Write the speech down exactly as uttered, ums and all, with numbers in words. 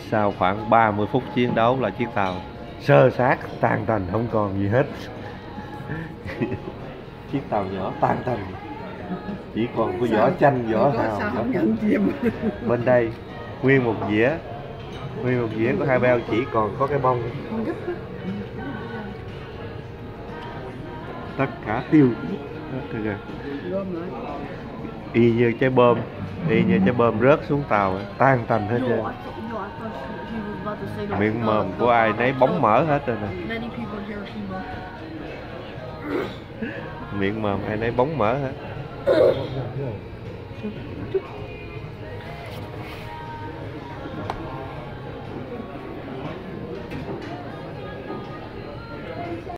Sau khoảng ba mươi phút chiến đấu là chiếc tàu sơ sát tan tành, không còn gì hết. Chiếc tàu nhỏ tan tành, chỉ còn có vỏ chanh, vỏ hào. Bên đây nguyên một dĩa, nguyên một dĩa có hai bao, chỉ còn có cái bông. Tất cả tiêu y như trái bom, y như trái bom rớt xuống tàu, tan tành hết trơn. Miệng mồm của ai nấy bóng mỡ hết rồi nè. Miệng mồm ai nấy bóng mỡ hết.